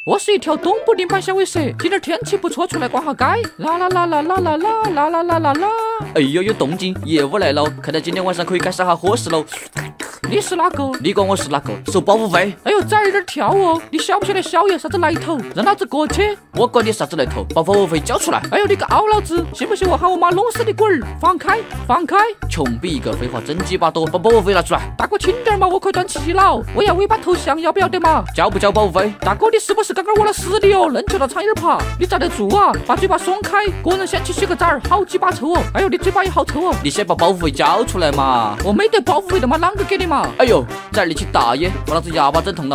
我是一条东部林版小尾蛇，今天天气不错，出来逛下街。啦啦啦啦啦啦啦啦啦啦啦啦！ 哎呦，有动静，业务来了，看来今天晚上可以该杀下伙食喽。 你是哪个？ 你管我是哪个？收保护费。 哎呦，崽有点跳哦！你晓不晓得小爷啥子来头？让老子过去！ 我管你啥子来头，把保护费交出来！ 哎呦，你个凹老子！信不信我喊我妈弄死你滚儿？放开，放开！ 穷逼一个，废话真鸡巴多，把保护费拿出来！ 大哥轻点嘛，我可以断气了。我要尾巴头像，要不要得嘛？ 交不交保护费？ 大哥，你是不是刚刚窝了死你哦？愣球到苍蝇爬，你站得住啊？把嘴巴松开，个人先去洗个澡儿，好鸡巴臭哦！哎呦，你嘴巴也好臭哦！ 你先把保护费交出来嘛！ 我没得保护费的嘛，啷个给你嘛？ 哎呦，崽你去大爷，把老子牙巴整痛了！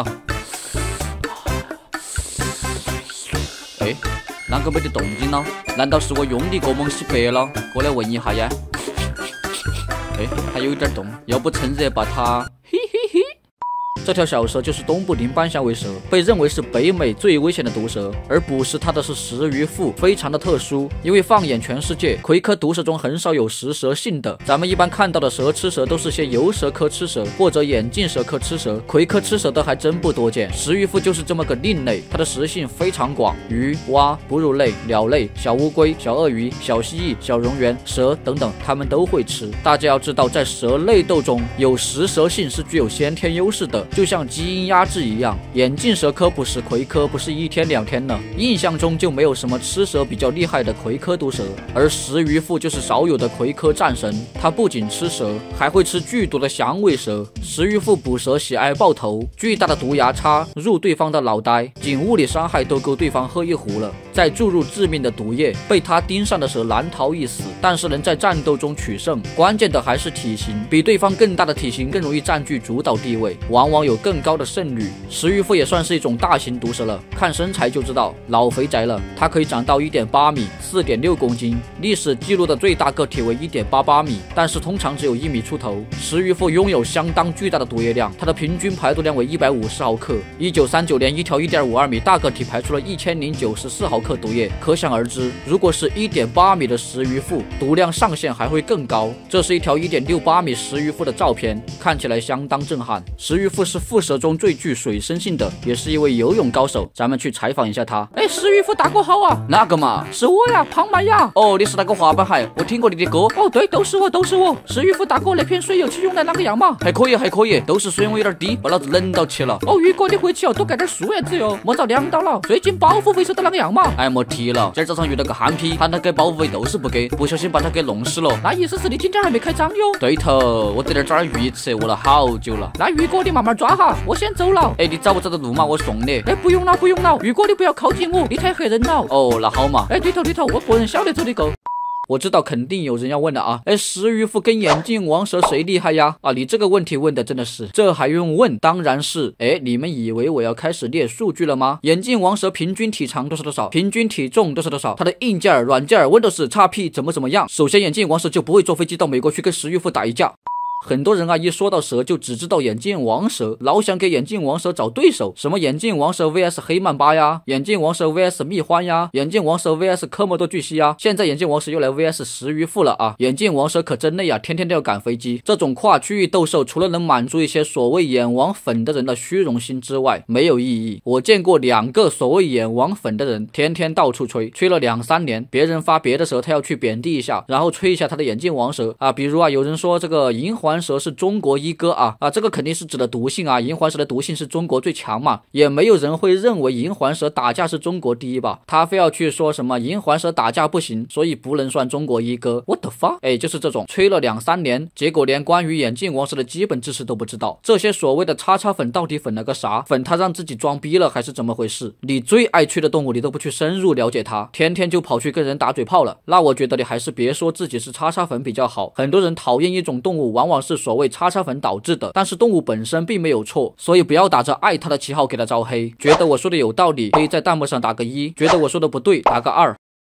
哎，啷个没得动静了？难道是我用力过猛洗白了？过来闻一下呀！哎，还有一点动，要不趁热把它……嘿嘿嘿。这条小蛇就是东部林斑响尾蛇，被认为是北美最危险的毒蛇，而捕食它的是食鱼腹，非常的特殊。因为放眼全世界，葵科毒蛇中很少有食蛇性的。咱们一般看到的蛇吃蛇都是些游蛇科吃蛇或者眼镜蛇科吃蛇，葵科吃蛇的还真不多见。食鱼腹就是这么个另类，它的食性非常广，鱼、蛙、哺乳类、鸟类、小乌龟、小鳄鱼、小蜥蜴、小蝾螈、蛇等等，它们都会吃。大家要知道，在蛇类斗中，有食蛇性是具有先天优势的。就像基因压制一样，眼镜蛇科捕食葵科不是一天两天了，印象中就没有什么吃蛇比较厉害的葵科毒蛇，而食鱼腹就是少有的葵科战神，它不仅吃蛇，还会吃剧毒的响尾蛇。食鱼腹捕蛇喜爱爆头，巨大的毒牙插入对方的脑袋，仅物理伤害都够对方喝一壶了，再注入致命的毒液，被它盯上的蛇难逃一死，但是能在战斗中取胜。关键的还是体型，比对方更大的体型更容易占据主导地位，往往有更高的胜率。食鱼腹也算是一种大型毒蛇了，看身材就知道老肥宅了。它可以长到 1.8 米 4.6 公斤，历史记录的最大个体为 1.88 米，但是通常只有1米出头。食鱼腹拥有相当巨大的毒液量，它的平均排毒量为150毫克。1939年，一条 1.52 米大个体排出了1094毫克毒液，可想而知，如果是 1.8 米的食鱼腹，毒量上限还会更高。这是一条 1.68 米食鱼腹的照片，看起来相当震撼。食鱼腹是腹蛇中最具水生性的，也是一位游泳高手，咱们去采访一下他。 哎，食鱼腹大哥好啊！ 哪个嘛？ 是我呀，胖麦呀。 哦，你是那个滑板鞋，我听过你的歌。 哦，对，都是我，都是我。食鱼腹大哥，那片水油漆用来啷个样嘛？ 还可以，还可以，都是水温有点低，把老子冷到起了。 哦，宇哥，你回去哦，多盖点树叶子哟，莫遭凉到了。最近保护费收得啷个样嘛？ 哎，莫提了，今儿早上遇到个憨批，喊他给保护费都是不给，不小心把他给弄死了。 那意思是你今天还没开张哟？ 对头，我在这儿抓鱼吃，饿了好久了。 那宇哥你慢慢抓哈，我先走了。 哎，你找不找到路嘛？我送你。 哎，不用了，不用了，宇哥你不要靠近我，你太吓人了。 哦，那好嘛。 哎，对头，我个人晓得走的够。 我知道肯定有人要问了啊！哎，食鱼腹跟眼镜王蛇谁厉害呀？啊，你这个问题问的真的是，这还用问？当然是。哎，你们以为我要开始列数据了吗？眼镜王蛇平均体长都是多少？平均体重都是多少？它的硬件、软件、Windows XP 怎么样？首先，眼镜王蛇就不会坐飞机到美国去跟食鱼腹打一架。很多人啊，一说到蛇就只知道眼镜王蛇，老想给眼镜王蛇找对手，什么眼镜王蛇 vs 黑曼巴呀，眼镜王蛇 vs 蜜獾呀，眼镜王蛇 vs 科莫多巨蜥呀，现在眼镜王蛇又来 vs 食鱼腹了啊！眼镜王蛇可真累啊，天天都要赶飞机。这种跨区域斗兽，除了能满足一些所谓眼王粉的人的虚荣心之外，没有意义。我见过2个所谓眼王粉的人，天天到处吹了2、3年，别人发别的蛇，他要去贬低一下，然后吹一下他的眼镜王蛇啊。比如啊，有人说这个银环蛇是中国一哥啊，这个肯定是指的毒性啊，银环蛇的毒性是中国最强嘛，也没有人会认为银环蛇打架是中国第一吧？他非要去说什么银环蛇打架不行，所以不能算中国一哥。What the fuck？ 哎，就是这种吹了2、3年，结果连关于眼镜王蛇的基本知识都不知道。这些所谓的叉叉粉到底粉了个啥？粉他让自己装逼了还是怎么回事？你最爱吹的动物你都不去深入了解它，天天就跑去跟人打嘴炮了，那我觉得你还是别说自己是叉叉粉比较好。很多人讨厌一种动物，往往是所谓叉叉粉导致的，但是动物本身并没有错，所以不要打着爱它的旗号给它招黑。觉得我说的有道理，可以在弹幕上打个1；觉得我说的不对，打个2。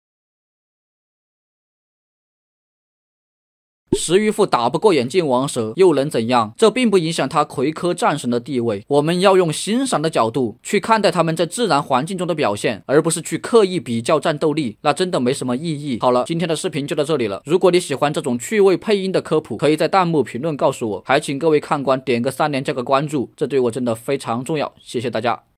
食鱼腹打不过眼镜王蛇又能怎样？这并不影响他葵科战神的地位。我们要用欣赏的角度去看待他们在自然环境中的表现，而不是去刻意比较战斗力，那真的没什么意义。好了，今天的视频就到这里了。如果你喜欢这种趣味配音的科普，可以在弹幕评论告诉我，还请各位看官点个3连加个关注，这对我真的非常重要，谢谢大家。